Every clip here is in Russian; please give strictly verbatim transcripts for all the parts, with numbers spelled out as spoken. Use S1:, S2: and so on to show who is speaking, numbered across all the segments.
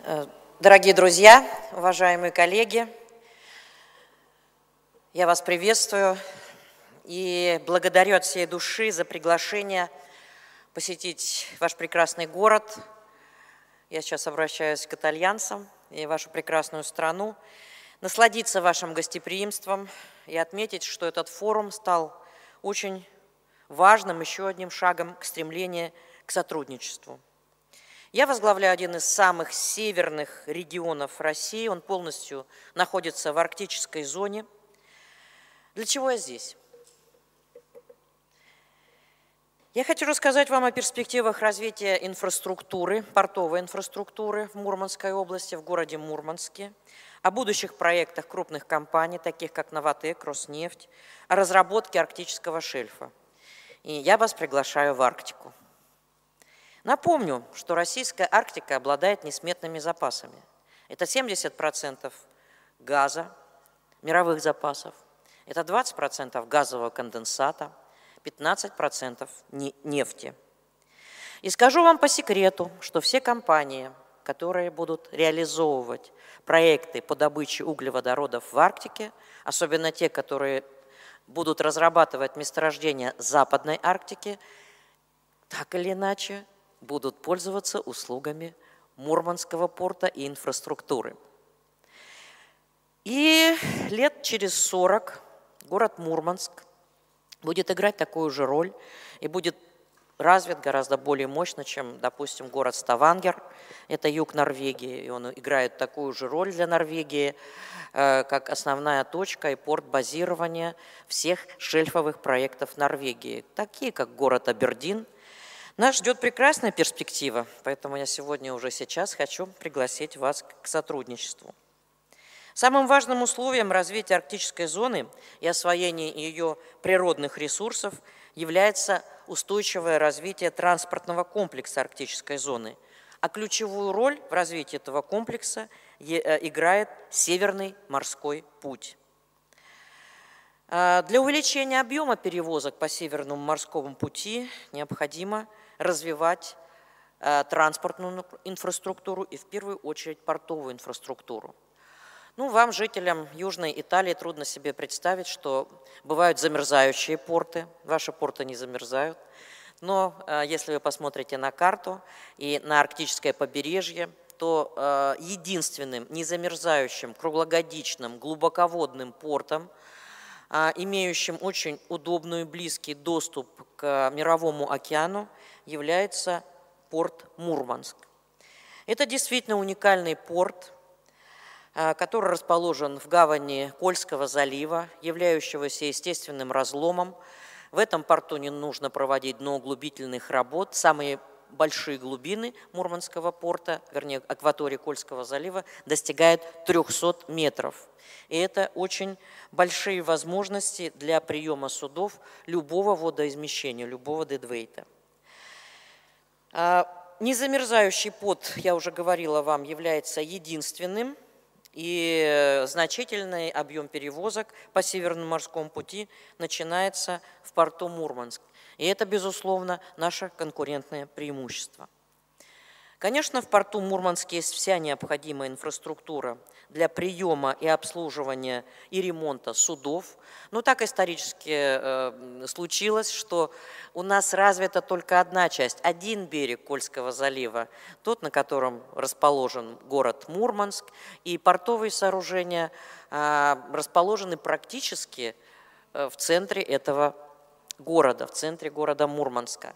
S1: Дорогие друзья, уважаемые коллеги, я вас приветствую и благодарю от всей души за приглашение посетить ваш прекрасный город. Я сейчас обращаюсь к итальянцам и вашу прекрасную страну, насладиться вашим гостеприимством и отметить, что этот форум стал очень важным еще одним шагом к стремлению к сотрудничеству. Я возглавляю один из самых северных регионов России, он полностью находится в арктической зоне. Для чего я здесь? Я хочу рассказать вам о перспективах развития инфраструктуры, портовой инфраструктуры в Мурманской области, в городе Мурманске, о будущих проектах крупных компаний, таких как Новатэк, Роснефть, о разработке арктического шельфа. И я вас приглашаю в Арктику. Напомню, что российская Арктика обладает несметными запасами. Это семьдесят процентов газа, мировых запасов, это двадцать процентов газового конденсата, пятнадцать процентов нефти. И скажу вам по секрету, что все компании, которые будут реализовывать проекты по добыче углеводородов в Арктике, особенно те, которые будут разрабатывать месторождения Западной Арктики, так или иначе будут пользоваться услугами Мурманского порта и инфраструктуры. И лет через сорок город Мурманск будет играть такую же роль и будет развит гораздо более мощно, чем, допустим, город Ставангер, это юг Норвегии, и он играет такую же роль для Норвегии, как основная точка и порт базирования всех шельфовых проектов Норвегии, такие как город Абердин. Нас ждет прекрасная перспектива, поэтому я сегодня уже сейчас хочу пригласить вас к сотрудничеству. Самым важным условием развития арктической зоны и освоения ее природных ресурсов является устойчивое развитие транспортного комплекса арктической зоны, а ключевую роль в развитии этого комплекса играет Северный морской путь. Для увеличения объема перевозок по Северному морскому пути необходимо развивать транспортную инфраструктуру и в первую очередь портовую инфраструктуру. Ну, вам, жителям Южной Италии, трудно себе представить, что бывают замерзающие порты. Ваши порты не замерзают. Но э, если вы посмотрите на карту и на арктическое побережье, то э, единственным незамерзающим, круглогодичным, глубоководным портом, э, имеющим очень удобный и близкий доступ к Мировому океану, является порт Мурманск. Это действительно уникальный порт, который расположен в гавани Кольского залива, являющегося естественным разломом. В этом порту не нужно проводить дноуглубительных работ. Самые большие глубины Мурманского порта, вернее, акватории Кольского залива, достигают трёхсот метров. И это очень большие возможности для приема судов любого водоизмещения, любого дедвейта. Незамерзающий пот, я уже говорила вам, является единственным. И значительный объем перевозок по Северному морскому пути начинается в порту Мурманск. И это, безусловно, наше конкурентное преимущество. Конечно, в порту Мурманске есть вся необходимая инфраструктура для приема и обслуживания и ремонта судов. Но так исторически э, случилось, что у нас развита только одна часть, один берег Кольского залива, тот, на котором расположен город Мурманск, и портовые сооружения э, расположены практически э, в центре этого города, в центре города Мурманска.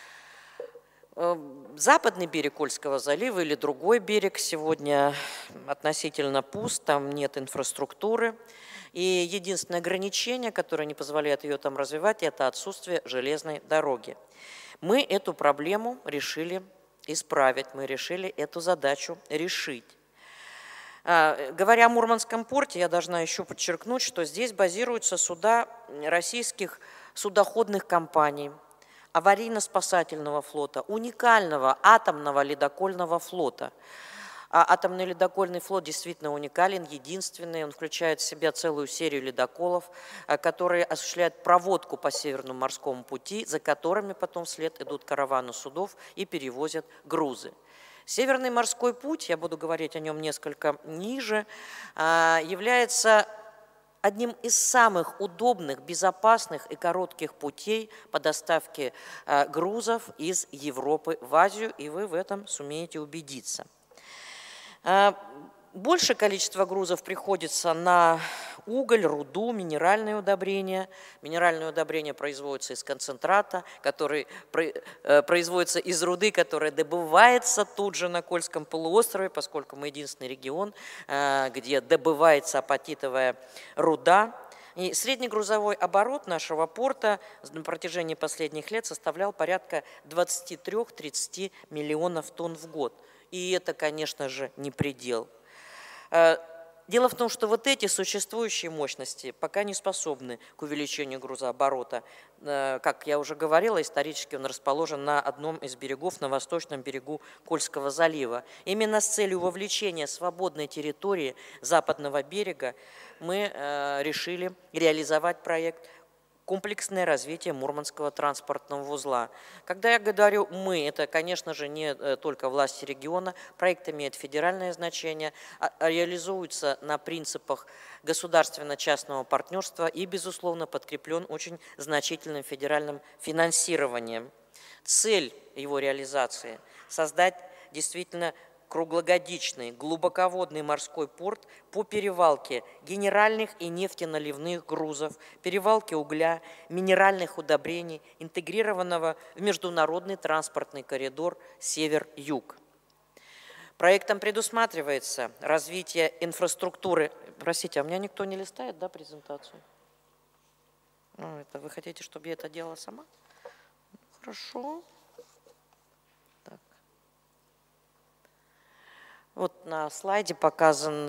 S1: Западный берег Кольского залива или другой берег сегодня относительно пуст, там нет инфраструктуры. И единственное ограничение, которое не позволяет ее там развивать, это отсутствие железной дороги. Мы эту проблему решили исправить, мы решили эту задачу решить. Говоря о Мурманском порте, я должна еще подчеркнуть, что здесь базируются суда российских судоходных компаний, аварийно-спасательного флота, уникального атомного ледокольного флота. А атомный ледокольный флот действительно уникален, единственный. Он включает в себя целую серию ледоколов, которые осуществляют проводку по Северному морскому пути, за которыми потом вслед идут караваны судов и перевозят грузы. Северный морской путь, я буду говорить о нем несколько ниже, является одним из самых удобных, безопасных и коротких путей по доставке грузов из Европы в Азию, и вы в этом сумеете убедиться. Большее количество грузов приходится на уголь, руду, минеральные удобрения. Минеральные удобрения производятся из концентрата, который производится из руды, которая добывается тут же на Кольском полуострове, поскольку мы единственный регион, где добывается апатитовая руда. И средний грузовой оборот нашего порта на протяжении последних лет составлял порядка двадцати трёх — тридцати миллионов тонн в год. И это, конечно же, не предел. Дело в том, что вот эти существующие мощности пока не способны к увеличению грузооборота. Как я уже говорила, исторически он расположен на одном из берегов, на восточном берегу Кольского залива. Именно с целью вовлечения свободной территории западного берега мы решили реализовать проект «Комплексное развитие Мурманского транспортного узла». Когда я говорю «мы», это, конечно же, не только власти региона. Проект имеет федеральное значение, реализуется на принципах государственно-частного партнерства и, безусловно, подкреплен очень значительным федеральным финансированием. Цель его реализации – создать действительно круглогодичный глубоководный морской порт по перевалке генеральных и нефтеналивных грузов, перевалке угля, минеральных удобрений, интегрированного в международный транспортный коридор север-юг. Проектом предусматривается развитие инфраструктуры. Простите, а у меня никто не листает, да, презентацию? Ну, это вы хотите, чтобы я это делала сама? Хорошо. Вот на слайде показан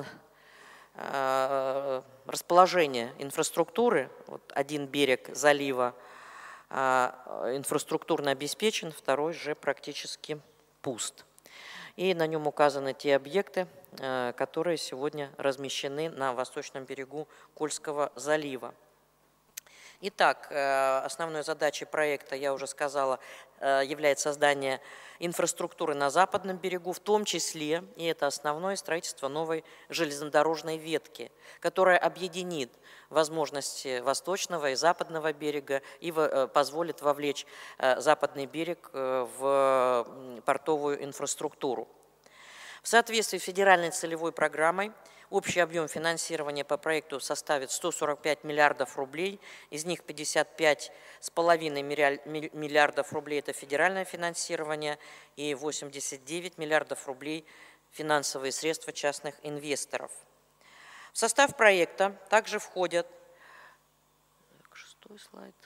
S1: э, расположение инфраструктуры. Вот один берег залива э, инфраструктурно обеспечен, второй же практически пуст. И на нем указаны те объекты, э, которые сегодня размещены на восточном берегу Кольского залива. Итак, основной задачей проекта, я уже сказала, является создание инфраструктуры на западном берегу, в том числе, и это основное, строительство новой железнодорожной ветки, которая объединит возможности восточного и западного берега и позволит вовлечь западный берег в портовую инфраструктуру. В соответствии с федеральной целевой программой общий объем финансирования по проекту составит сто сорок пять миллиардов рублей, из них пятьдесят пять с половиной миллиардов рублей – это федеральное финансирование, и восемьдесят девять миллиардов рублей – финансовые средства частных инвесторов. В состав проекта также входят… Шестой слайд.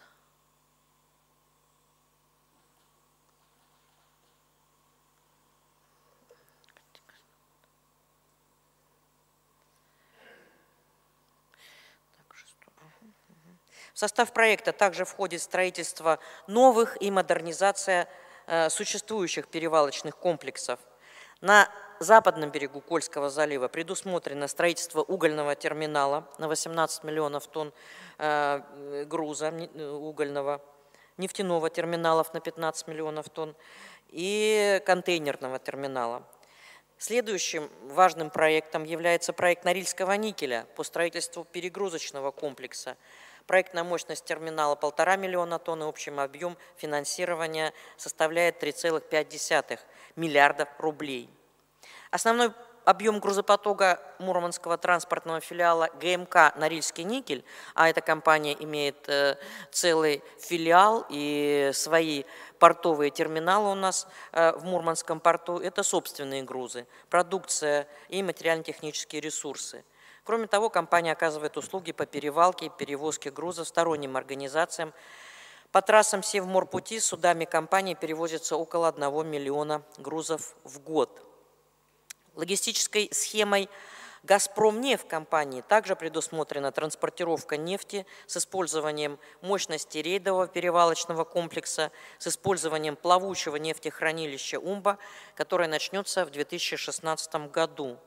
S1: В состав проекта также входит строительство новых и модернизация существующих перевалочных комплексов. На западном берегу Кольского залива предусмотрено строительство угольного терминала на восемнадцать миллионов тонн груза угольного, нефтяного терминалов на пятнадцать миллионов тонн и контейнерного терминала. Следующим важным проектом является проект Норильского никеля по строительству перегрузочного комплекса. Проектная мощность терминала полтора миллиона тонн, и общий объем финансирования составляет три целых пять десятых миллиарда рублей. Основной объем грузопотока Мурманского транспортного филиала ГМК «Норильский никель», а эта компания имеет целый филиал и свои портовые терминалы у нас в Мурманском порту, это собственные грузы, продукция и материально-технические ресурсы. Кроме того, компания оказывает услуги по перевалке и перевозке грузов сторонним организациям. По трассам Севморпути судами компании перевозится около одного миллиона грузов в год. Логистической схемой «Газпромнефть» компании также предусмотрена транспортировка нефти с использованием мощности рейдового перевалочного комплекса, с использованием плавучего нефтехранилища «Умба», которое начнется в две тысячи шестнадцатом году.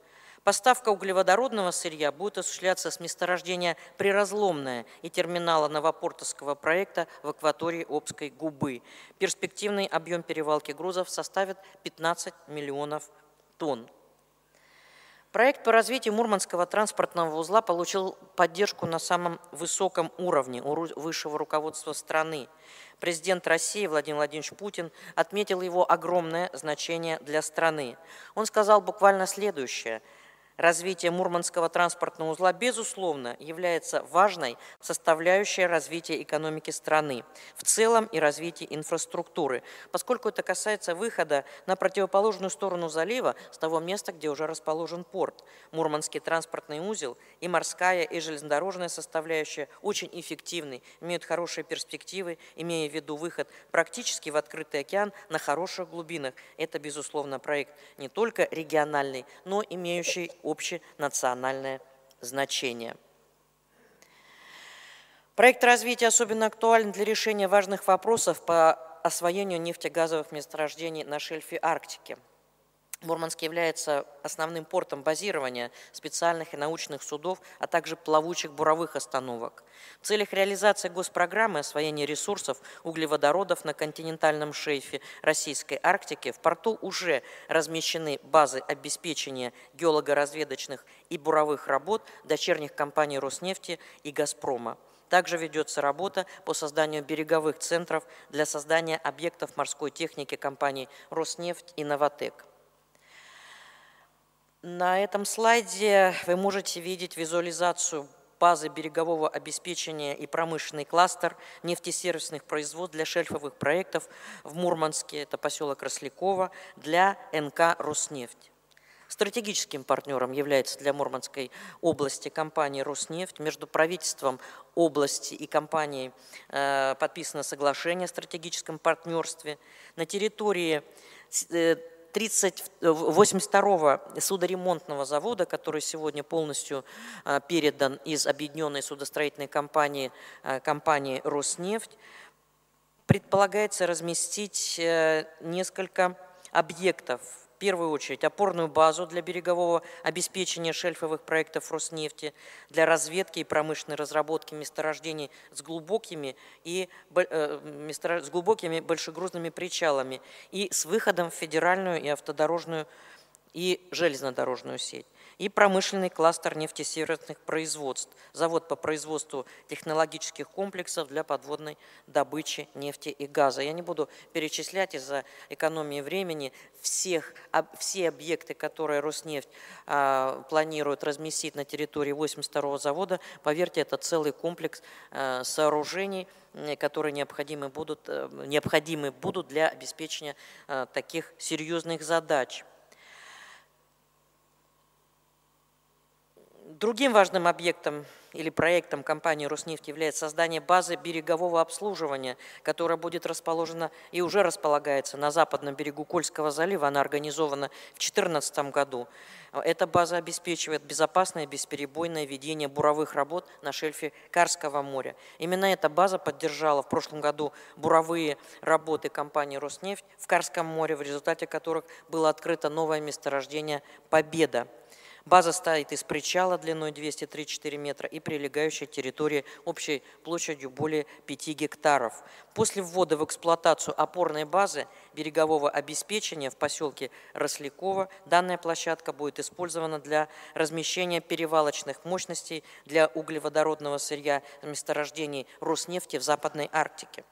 S1: Поставка углеводородного сырья будет осуществляться с месторождения Приразломное и терминала новопортовского проекта в акватории Обской губы. Перспективный объем перевалки грузов составит пятнадцать миллионов тонн. Проект по развитию Мурманского транспортного узла получил поддержку на самом высоком уровне у высшего руководства страны. Президент России Владимир Владимирович Путин отметил его огромное значение для страны. Он сказал буквально следующее: развитие Мурманского транспортного узла, безусловно, является важной составляющей развития экономики страны в целом и развития инфраструктуры, поскольку это касается выхода на противоположную сторону залива с того места, где уже расположен порт. Мурманский транспортный узел и морская, и железнодорожная составляющая очень эффективны, имеют хорошие перспективы, имея в виду выход практически в открытый океан на хороших глубинах. Это, безусловно, проект не только региональный, но имеющий общенациональное значение. Проект развития особенно актуален для решения важных вопросов по освоению нефтегазовых месторождений на шельфе Арктики. Мурманск является основным портом базирования специальных и научных судов, а также плавучих буровых остановок. В целях реализации госпрограммы освоения ресурсов углеводородов на континентальном шельфе Российской Арктики в порту уже размещены базы обеспечения геолого-разведочных и буровых работ дочерних компаний Роснефти и Газпрома. Также ведется работа по созданию береговых центров для создания объектов морской техники компаний Роснефть и Новатэк. На этом слайде вы можете видеть визуализацию базы берегового обеспечения и промышленный кластер нефтесервисных производств для шельфовых проектов в Мурманске, это поселок Росляково, для эн ка «Роснефть». Стратегическим партнером является для Мурманской области компания «Роснефть». Между правительством области и компанией э, подписано соглашение о стратегическом партнерстве. На территории э, восемьдесят второго судоремонтного завода, который сегодня полностью а, передан из объединенной судостроительной компании, а, компании «Роснефть», предполагается разместить а, несколько объектов. В первую очередь опорную базу для берегового обеспечения шельфовых проектов Роснефти, для разведки и промышленной разработки месторождений с глубокими, и, э, с глубокими большегрузными причалами и с выходом в федеральную и автодорожную и железнодорожную сеть. И промышленный кластер нефтесервисных производств, завод по производству технологических комплексов для подводной добычи нефти и газа. Я не буду перечислять из-за экономии времени всех, все объекты, которые Роснефть а, планирует разместить на территории восемьдесят второго завода. Поверьте, это целый комплекс а, сооружений, которые необходимы будут, необходимы будут для обеспечения а, таких серьезных задач. Другим важным объектом или проектом компании «Роснефть» является создание базы берегового обслуживания, которая будет расположена и уже располагается на западном берегу Кольского залива. Она организована в две тысячи четырнадцатом году. Эта база обеспечивает безопасное, бесперебойное ведение буровых работ на шельфе Карского моря. Именно эта база поддержала в прошлом году буровые работы компании «Роснефть» в Карском море, в результате которых было открыто новое месторождение «Победа». База стоит из причала длиной двести тридцать четыре метра и прилегающей территории общей площадью более пяти гектаров. После ввода в эксплуатацию опорной базы берегового обеспечения в поселке Росляково данная площадка будет использована для размещения перевалочных мощностей для углеводородного сырья месторождений Роснефти в Западной Арктике.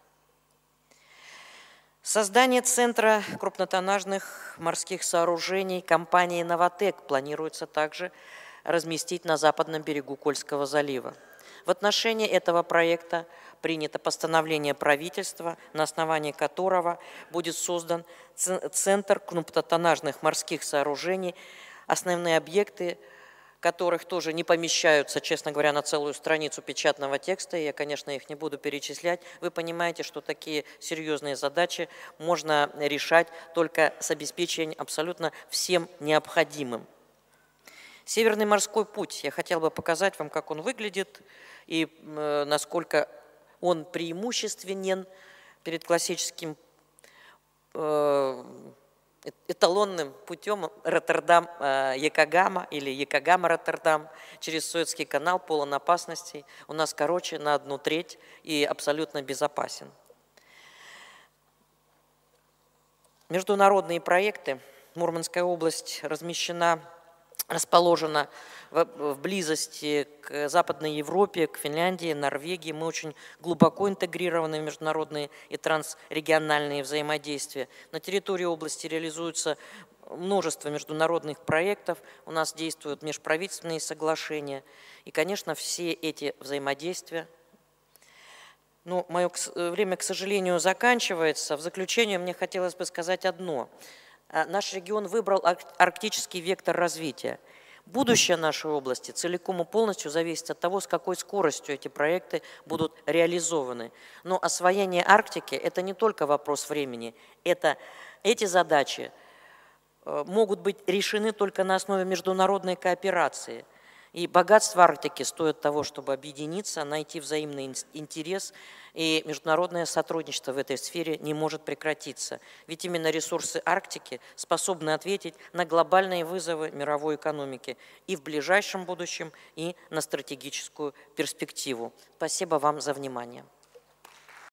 S1: Создание центра крупнотоннажных морских сооружений компании «Новатэк» планируется также разместить на западном берегу Кольского залива. В отношении этого проекта принято постановление правительства, на основании которого будет создан центр крупнотоннажных морских сооружений, основные объекты которых тоже не помещаются, честно говоря, на целую страницу печатного текста. Я, конечно, их не буду перечислять. Вы понимаете, что такие серьезные задачи можно решать только с обеспечением абсолютно всем необходимым. Северный морской путь. Я хотела бы показать вам, как он выглядит и э, насколько он преимущественен перед классическим э, эталонным путем Роттердам-Якогама или Якогама-Роттердам через Суэцкий канал полон опасностей. У нас короче на одну треть и абсолютно безопасен. Международные проекты. Мурманская область размещена, расположена в, в близости к Западной Европе, к Финляндии, Норвегии. Мы очень глубоко интегрированы в международные и трансрегиональные взаимодействия. На территории области реализуется множество международных проектов, у нас действуют межправительственные соглашения. И, конечно, все эти взаимодействия. Ну, мое время, к сожалению, заканчивается. В заключение мне хотелось бы сказать одно. Наш регион выбрал арктический вектор развития. Будущее нашей области целиком и полностью зависит от того, с какой скоростью эти проекты будут реализованы. Но освоение Арктики – это не только вопрос времени. Это, эти задачи могут быть решены только на основе международной кооперации. И богатство Арктики стоит того, чтобы объединиться, найти взаимный интерес, и международное сотрудничество в этой сфере не может прекратиться. Ведь именно ресурсы Арктики способны ответить на глобальные вызовы мировой экономики и в ближайшем будущем, и на стратегическую перспективу. Спасибо вам за внимание.